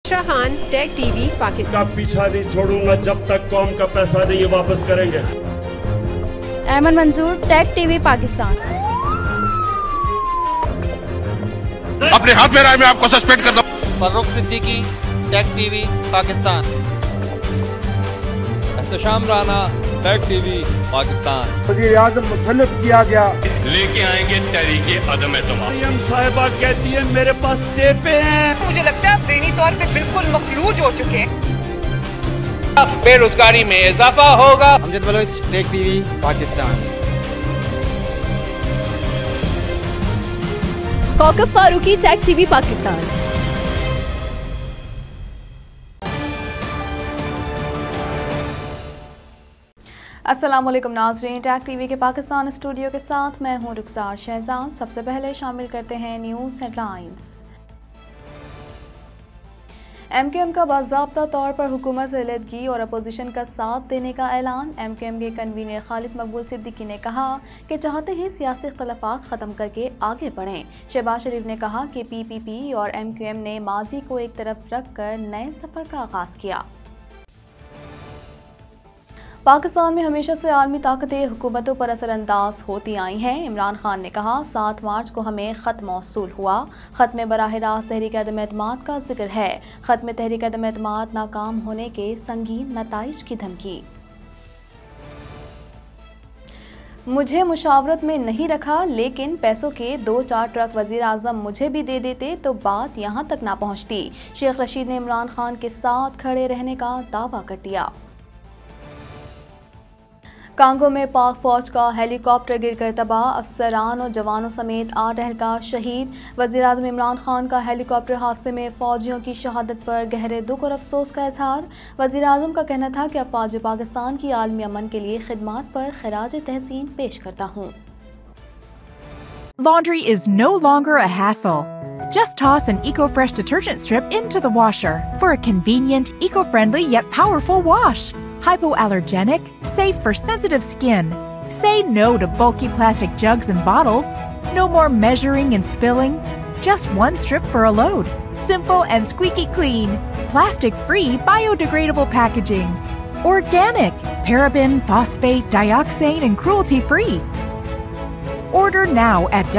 शाहान, take TV Pakistan. का पीछा नहीं छोड़ूंगा जब तक कौम का पैसा नहीं वापस करेंगे। अहमद मंजूर, टेक टीवी पाकिस्तान। अपने हाथ में राय में आपको सस्पेंड कर दो। Farooq Siddiqui, Tech TV Pakistan. Ehtesham Rana, Tech TV Pakistan. वज़ीर-ए-आज़म मुतल्लिफ किया गया। लेके आएंगे तहरीके अदम एतमाद। मरियम साहिबा कहती है मेरे पास टेपे हैं। मुझे लगता है आप ज़हनी तौर पे बिल्कुल मफलूज हो चुके हैं। बेरोजगारी में इजाफा होगा। Amjad Baloch, Tech TV Pakistan. Kaukab Farooqui, Tech TV Pakistan. अस्सलामुअलैकुम नाज़रीन, टेक टीवी के पाकिस्तान स्टूडियो के साथ मैं हूं रुखसार शहजाद। सबसे पहले शामिल करते हैं न्यूज़ हेडलाइंस। MKM का बाज़ाब्ता तौर पर हुकूमत से अलहदगी और अपोजिशन का साथ देने का ऐलान। MKM के कन्वीनर खालिद मकबूल सिद्दीकी ने कहा कि चाहते हैं सियासी इख्तलाफात ख़त्म करके आगे बढ़ें। शहबाज शरीफ ने कहा कि PPP और MKM ने माजी को एक तरफ रख कर नए सफ़र का आगाज़ किया। पाकिस्तान में हमेशा से आलमी ताकतें हुकूमतों पर असरअंदाज होती आई हैं। इमरान खान ने कहा 7 मार्च को हमें ख़त मौसूल हुआ। ख़त में बराह रास्त तहरीक अदम एतमाद का जिक्र है। ख़त में तहरीक अदम एतमाद नाकाम होने के संगीन नताइज की धमकी। मुझे मुशावरत में नहीं रखा, लेकिन पैसों के 2-4 ट्रक वज़ीर आज़म मुझे भी दे देते तो बात यहाँ तक ना पहुँचती। शेख रशीद ने इमरान खान के साथ खड़े रहने का दावा कर दिया। कांगो में पाक फौज का हेलीकॉप्टर गिरकर तबाह, अफसरान और जवानों समेत 8 एहलकार शहीद। वज़ीर आज़म इमरान खान का हेलीकॉप्टर हादसे में फौजियों की शहादत पर गहरे दुख और अफसोस का इजहार। वज़ीर आज़म का कहना था कि अफ़वाज पाकिस्तान की आलमी अमन के लिए खिदमात पर खराज तहसीन पेश करता हूँ। Laundry is no longer a hassle. Just toss an EcoFresh detergent strip into the washer for a convenient, eco-friendly yet powerful wash. Hypoallergenic, safe for sensitive skin. Say no to bulky plastic jugs and bottles. No more measuring and spilling. Just one strip for a load. Simple and squeaky clean. Plastic-free, biodegradable packaging. Organic, paraben, phosphate, dioxane, and cruelty-free. Order now at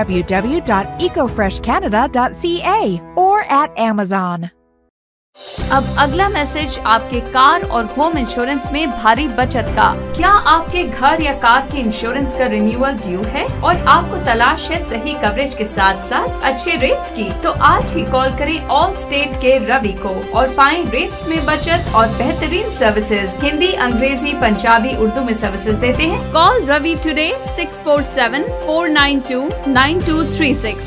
www.ecofreshcanada.ca or at Amazon. अब अगला message आपके car और home insurance में भारी बचत का। क्या आपके घर या कार के इंश्योरेंस का रिन्यूअल ड्यू है और आपको तलाश है सही कवरेज के साथ साथ अच्छे रेट्स की? तो आज ही कॉल करें ऑल स्टेट के रवि को और पाएं रेट्स में बचत और बेहतरीन सर्विसेज। हिंदी, अंग्रेजी, पंजाबी, उर्दू में सर्विसेज देते हैं। Call Ravi today 647-492-9236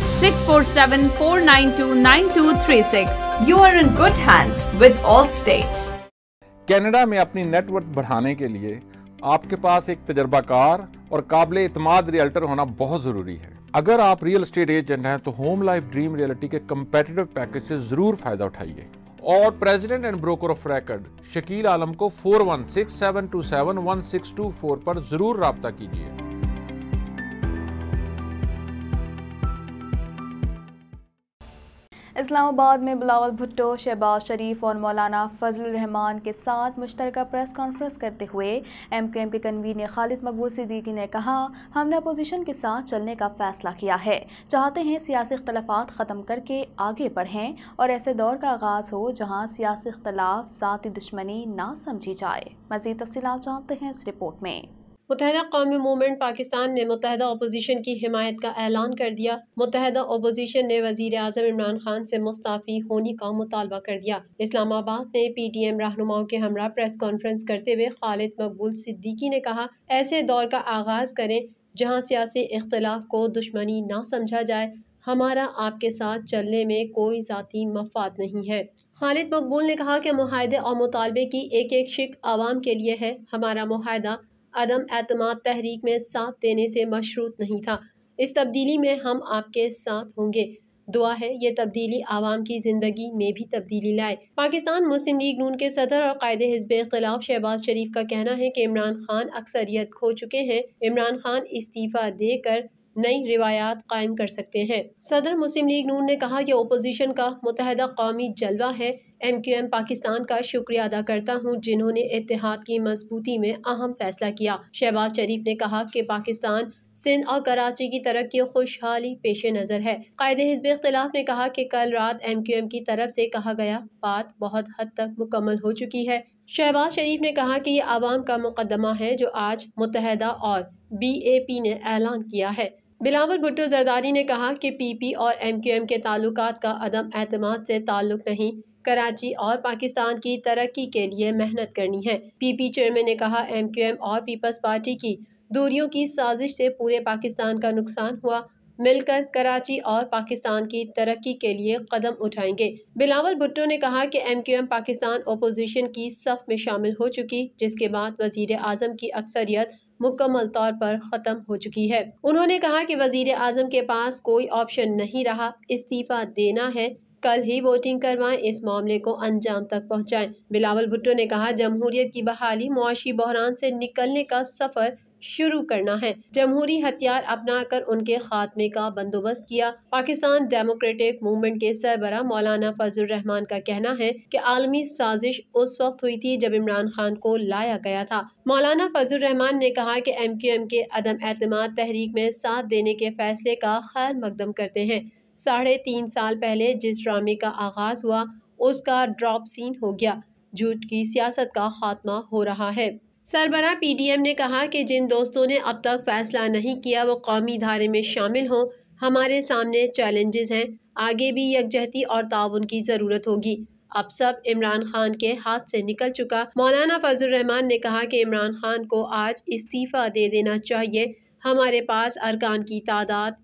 647-492-9236। You are in good hands with Allstate। Canada में अपनी नेटवर्थ बढ़ाने के लिए आपके पास एक तजर्बाकार और काबिल एतमाद रियल्टर होना बहुत जरूरी है। अगर आप रियल एस्टेट एजेंट हैं तो होम लाइफ ड्रीम रियल्टी के कंपेटिटिव पैकेज से जरूर फायदा उठाइए। और president and broker of record Shakeel Alam को 4167271624 पर जरूर राब्ता कीजिए। इस्लामाबाद में बिलावल भुट्टो, शहबाज शरीफ और मौलाना फजलुर रहमान के साथ मुश्तरका प्रेस कॉन्फ्रेंस करते हुए MKM के कन्वीनर खालिद मकबूल सिद्दीकी ने कहा, हमने अपोजिशन के साथ चलने का फैसला किया है। चाहते हैं सियासी इख्तलाफात ख़त्म करके आगे बढ़ें और ऐसे दौर का आगाज़ हो जहां सियासी इख्तलाफ ज़ाती दुश्मनी ना समझी जाए। मज़ीद तफसीलात जानते हैं इस रिपोर्ट में। मुत्तहिदा कौमी मूवमेंट पाकिस्तान ने मुत्तहिदा अपोजिशन की हिमायत का ऐलान कर दिया। मुत्तहिदा अपोजिशन ने वज़ीर आज़म इमरान खान से मुस्ताफ़ी होने का मुतालबा कर दिया। इस्लामाबाद में PTM रहनुमाओं के हमरा प्रेस कॉन्फ्रेंस करते हुए खालिद मकबूल सिद्दीकी ने कहा, ऐसे दौर का आगाज़ करें जहाँ सियासी इख्तलाफ को दुश्मनी ना समझा जाए। हमारा आपके साथ चलने में कोई ज़ाती मफाद नहीं है। खालिद मकबूल ने कहा कि मुआहदे और मुतालबे की एक एक शिक आवाम के लिए है। हमारा मुआहदा अदम एतमाद तहरीक में साथ देने से मशरूत नहीं था। इस तब्दीली में हम आपके साथ होंगे। दुआ है ये तब्दीली आवाम की ज़िंदगी में भी तब्दीली लाए। पाकिस्तान मुस्लिम लीग नून के सदर और कायदे हिज़्ब इख्तिलाफ शहबाज शरीफ का कहना है कि इमरान खान अक्सरियत खो चुके हैं। इमरान खान इस्तीफ़ा देकर नई रिवायात कायम कर सकते हैं। सदर मुस्लिम लीग नून ने कहा कि ओपोजिशन का मुत्तहदा कौमी जलवा है। MQM पाकिस्तान का शुक्रिया अदा करता हूँ जिन्होंने इत्तेहाद की मजबूती में अहम फैसला किया। शहबाज शरीफ ने कहा कि पाकिस्तान सिंध और कराची की तरक्की खुशहाली पेश नज़र है। कायदे हिज़्ब इख्तिलाफ ने कहा कि कल रात MQM की तरफ से कहा गया बात बहुत हद तक मुकम्मल हो चुकी है। शहबाज शरीफ ने कहा कि ये आवाम का मुकदमा है जो आज मुत्तहदा और BAP ने ऐलान किया है। बिलावल भुट्टो जरदारी ने कहा कि PP और MQM के ताल्लुकात का अदम एतमाद से ताल्लुक नहीं, कराची और पाकिस्तान की तरक्की के लिए मेहनत करनी है। PP चेयरमैन ने कहा MQM और पीपल्स पार्टी की दूरियों की साजिश से पूरे पाकिस्तान का नुकसान हुआ। मिलकर कराची और पाकिस्तान की तरक्की के लिए कदम उठाएंगे। बिलावल भुट्टो ने कहा कि MQM पाकिस्तान ओपोजिशन की सफ में शामिल हो चुकी, जिसके बाद वजीर आजम की अक्सरियत मुकम्मल तौर पर ख़त्म हो चुकी है। उन्होंने कहा कि वजीर आजम के पास कोई ऑप्शन नहीं रहा, इस्तीफा देना है। कल ही वोटिंग करवाएं, इस मामले को अंजाम तक पहुंचाएं। बिलावल भुट्टो ने कहा जमहूरियत की बहाली मुआशी बहरान से निकलने का सफर शुरू करना है। जमहूरी हथियार अपनाकर उनके खात्मे का बंदोबस्त किया। पाकिस्तान डेमोक्रेटिक मूवमेंट के सरबराह मौलाना फजलुर रहमान का कहना है कि आलमी साजिश उस वक्त हुई थी जब इमरान खान को लाया गया था। मौलाना फजलुर रहमान ने कहा कि MQM के अदम एतमाद तहरीक में साथ देने के फैसले का खैर मकदम करते हैं। 3.5 साल पहले जिस ड्रामे का आगाज हुआ उसका ड्रॉप सीन हो गया। झूठ की सियासत का खात्मा हो रहा है। सरबराह PDM ने कहा कि जिन दोस्तों ने अब तक फैसला नहीं किया वो कौमी धारे में शामिल हों। हमारे सामने चैलेंजेस हैं, आगे भी यकजहती और ताउन की ज़रूरत होगी। अब सब इमरान खान के हाथ से निकल चुका। मौलाना फजलुर रहमान ने कहा कि इमरान खान को आज इस्तीफ़ा दे देना चाहिए। हमारे पास अरकान की तादाद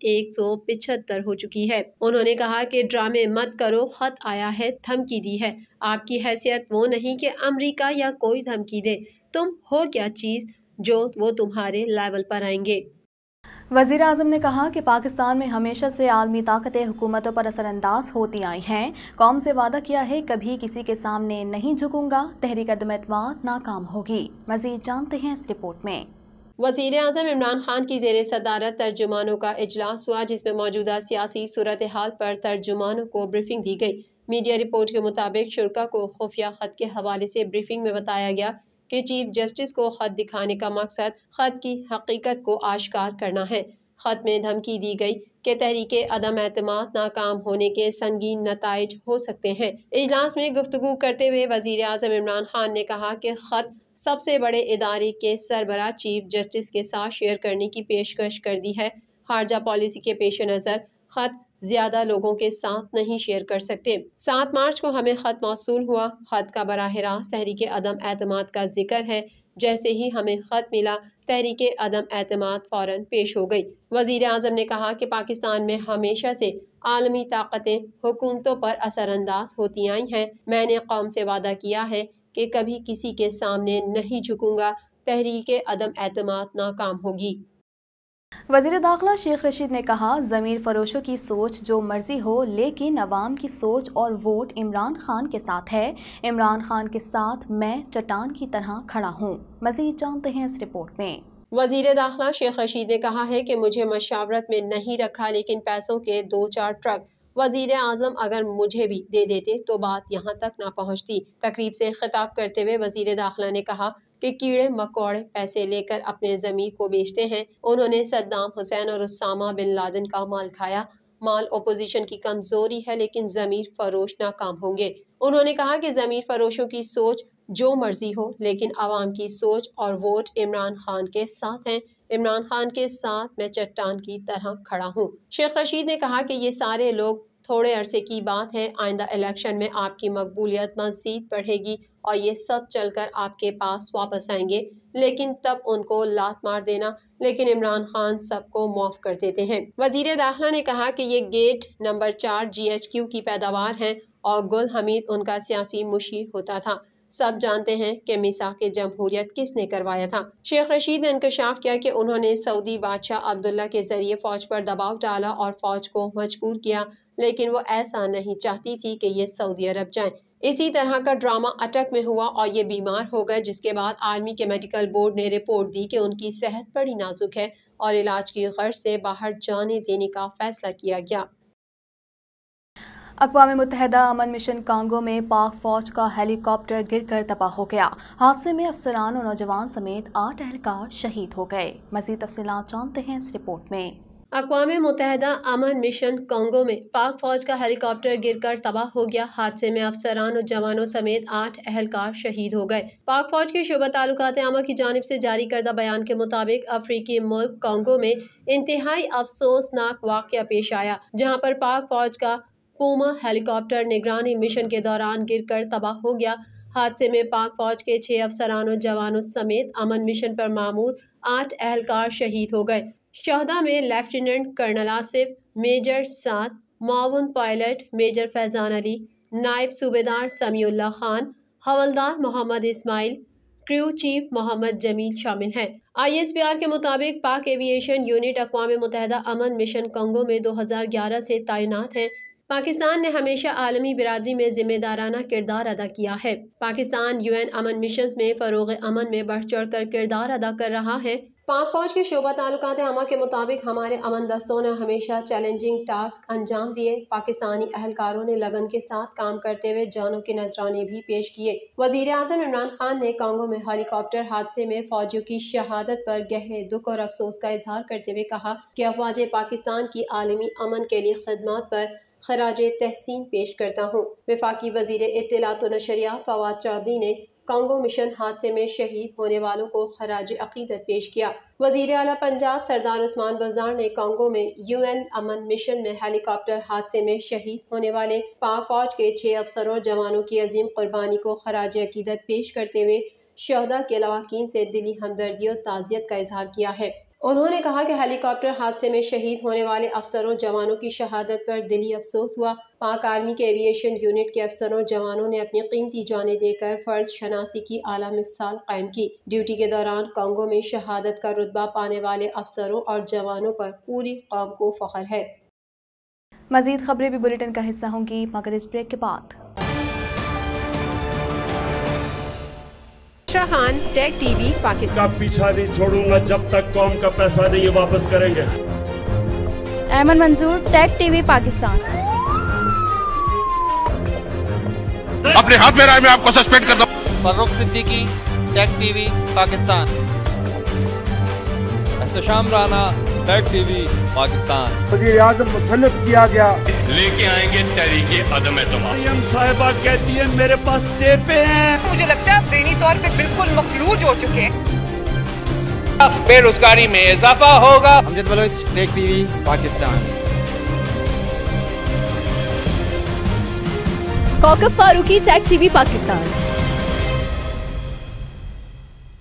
175 हो चुकी है। उन्होंने कहा कि ड्रामे मत करो, खत आया है, धमकी दी है। आपकी हैसियत वो नहीं कि अमेरिका या कोई धमकी दे। तुम हो क्या चीज़ जो वो तुम्हारे लेवल पर आएंगे। वज़ीर आज़म ने कहा कि पाकिस्तान में हमेशा से आलमी ताकतें हुकूमतों पर असरअंदाज होती आई हैं। कौम से वादा किया है कभी किसी के सामने नहीं झुकूंगा, तहरीक अदम एतमाद नाकाम होगी। मज़ीद जानते हैं इस रिपोर्ट में। वज़ीर आज़म इमरान खान की ज़ेरे सदारत तर्जुमानों का इजलास हुआ जिसमें मौजूदा सियासी सूरत हाल पर तर्जुमानों को ब्रीफिंग दी गई। मीडिया रिपोर्ट के मुताबिक शुरा को खुफिया खत के हवाले से ब्रीफिंग में बताया गया कि चीफ जस्टिस को खत दिखाने का मकसद खत की हकीकत को आश्कार करना है। खत में धमकी दी गई कि तहरीके अदम एतमाद नाकाम होने के संगीन नताइज हो सकते हैं। इजलास में गुफ्तगू करते हुए वज़ीर आज़म इमरान खान ने कहा कि खत सबसे बड़े इदारे के सरबराह चीफ जस्टिस के साथ शेयर करने की पेशकश कर दी है। खारजा पॉलिसी के पेश नज़र खत ज्यादा लोगों के साथ नहीं शेयर कर सकते। 7 मार्च को हमें खत मौसूल हुआ। खत का बराह रास्त तहरीके अदम एतमाद का जिक्र है। जैसे ही हमें खत मिला तहरीके अदम एतमाद फौरन पेश हो गई। वज़ीर आज़म ने कहा कि पाकिस्तान में हमेशा से आलमी ताकतें हुकूमतों पर असरअंदाज होती आई हैं। मैंने कौम से वादा किया है कि कभी किसी के सामने नहीं झुकूंगा, तहरीके अदम एतमाद नाकाम होगी। वज़ीर दाखिला शेख रशीद ने कहा ज़मीर फरोशों की सोच जो मर्जी हो लेकिन अवाम की सोच और वोट इमरान खान के साथ है। इमरान खान के साथ मैं चट्टान की तरह खड़ा हूँ। मज़ीद जानते हैं इस रिपोर्ट में। वज़ीर दाखिला शेख रशीद ने कहा है कि मुझे मशावरत में नहीं रखा लेकिन पैसों के 2-4 ट्रक वज़ीर आज़म अगर मुझे भी दे देते तो बात यहाँ तक ना पहुँचती। तकरीब से खिताब करते हुए वज़ीर दाखिला ने कहा कि कीड़े मकोड़े पैसे लेकर अपने ज़मीर को बेचते हैं। उन्होंने सद्दाम हुसैन और उसामा बिन लादेन का माल खाया। माल ओपोजिशन की कमज़ोरी है लेकिन ज़मीर फरोश नाकाम होंगे। उन्होंने कहा कि ज़मीर फरोशों की सोच जो मर्जी हो लेकिन आवाम की सोच और वोट इमरान खान के साथ हैं। इमरान खान के साथ मैं चट्टान की तरह खड़ा हूँ। शेख रशीद ने कहा कि ये सारे लोग थोड़े अरसे की बात है, आइंदा इलेक्शन में आपकी मकबूलियत मज़ीद बढ़ेगी और ये सब चलकर आपके पास वापस आएंगे, लेकिन तब उनको लात मार देना। लेकिन इमरान खान सबको माफ कर देते हैं। वज़ीर दाखिला ने कहा कि ये गेट नंबर 4 GHQ की पैदावार है और गुल हमीद उनका सियासी मुशीर होता था। सब जानते हैं कि मिसाक़ जमहूरियत किसने करवाया था। शेख रशीद ने इंकशाफ किया कि उन्होंने सऊदी बादशाह अब्दुल्ला के जरिए फौज पर दबाव डाला और फौज को मजबूर किया, लेकिन वो ऐसा नहीं चाहती थी कि ये सऊदी अरब जाएं। इसी तरह का ड्रामा अटक में हुआ और ये बीमार हो गए, जिसके बाद आर्मी के मेडिकल बोर्ड ने रिपोर्ट दी कि उनकी सेहत बड़ी नाजुक है और इलाज की गर्ज से बाहर जाने देने का फैसला किया गया। अक़वाम मुत्तहिदा अमन मिशन कांगो में पाक फौज का हेलीकॉप्टर गिरकर तबाह हो गया। हादसे में अफसरान और नौजवान समेत 8 एहलकार शहीद हो गए। मज़ीद तफसीलात जानते हैं इस रिपोर्ट में। अक़वाम मुत्तहिदा अमन मिशन कांगो में पाक फौज का हेलीकॉप्टर गिरकर तबाह हो गया। हादसे में अफसरान और जवानों समेत 8 एहलकार शहीद हो गए। पाक फौज के शोबा ताल्लुकात आमा की जानिब से जारी करदा बयान के मुताबिक अफ्रीकी मुल्क कांगो में इंतहाई अफसोसनाक वाक़या पेश आया, जहाँ पर पाक फौज का पूमा हेलीकॉप्टर निगरानी मिशन के दौरान गिरकर तबाह हो गया। हादसे में पाक फौज के 6 अफसरान और जवानों समेत अमन मिशन पर मामूर 8 एहलकार शहीद हो गए। शहदा में lieutenant colonel Asif, major Saad, माउन पायलट मेजर फैजान अली, नायब सूबेदार समीउल्लाह खान, हवलदार मोहम्मद इस्माइल, क्रू चीफ मोहम्मद जमील शामिल हैं। ISPR के मुताबिक पाक एविएशन यूनिट अक़वाम मुत्तहिदा अमन मिशन कांगो में 2011 से तैनात है। पाकिस्तान ने हमेशा आलमी बिरादरी में जिम्मेदाराना किरदार अदा किया है। पाकिस्तान UN अमन मिशन में फ़रोग़ अमन में बढ़ चढ़ कर किरदार अदा कर रहा है। पाक फौज के शोबा ताल्लुकात आमा के मुताबिक हमारे अमन दस्तों ने हमेशा चैलेंजिंग टास्क अंजाम दिए। पाकिस्तानी अहलकारों ने लगन के साथ काम करते हुए जानों के नजराने भी पेश किए। वज़ीर आज़म इमरान खान ने कांगो में हेलीकॉप्टर हादसे में फौजियों की शहादत पर गहरे दुख और अफसोस का इजहार करते हुए कहा कि अफवाज पाकिस्तान की आलमी अमन के लिए खिदमत पर खराजे तहसीन पेश करता हूँ। वफाकी वज़ीर इत्तलात व नशरियात फवाद चौधरी ने कांगो मिशन हादसे में शहीद होने वालों को खराज अक़ीदत पेश किया। वज़ीर आला पंजाब सरदार उस्मान बुज़दार ने कांगो में UN अमन मिशन में हेलीकॉप्टर हादसे में शहीद होने वाले पाक फौज के 6 अफसरों और जवानों की अजीम कुर्बानी को खराज अक़ीदत पेश करते हुए शहदा के लवाकीन से दिली हमदर्दी और ताज़ियत का इजहार किया है। उन्होंने कहा कि हेलीकॉप्टर हादसे में शहीद होने वाले अफसरों जवानों की शहादत पर दिली अफसोस हुआ। पाक आर्मी के एविएशन यूनिट के अफसरों जवानों ने अपनी कीमती जानें देकर फर्ज शनासी की आला मिसाल कायम की। ड्यूटी के दौरान कांगो में शहादत का रुतबा पाने वाले अफसरों और जवानों पर पूरी कौम को फख्र है। मज़ीद खबरें भी बुलेटिन का हिस्सा होंगी, मगर इस ब्रेक के बाद। शाहान टेक टीवी पाकिस्तान का पीछा नहीं छोड़ूंगा जब तक कौम का पैसा नहीं वापस करेंगे। अहमद मंजूर टेक टीवी पाकिस्तान। अपने हाथ में राय में आपको सस्पेंड कर दो। Farrukh Siddiqui Tech TV Pakistan. Ehtesham Rana Tech TV Pakistan. वज़ीर आज़म मुतल्लिफ किया गया। लेके आएंगे तहरीके अदम एतमाद। मरियम साहिबा कहती है मेरे पास टेपे हैं। मुझे लगता है आप ज़हनी तौर पे बिल्कुल मफलूज हो चुके हैं। बेरोजगारी में इजाफा होगा। Amjad Baloch Tech TV Pakistan. Kaukab Farooqui Tech TV Pakistan.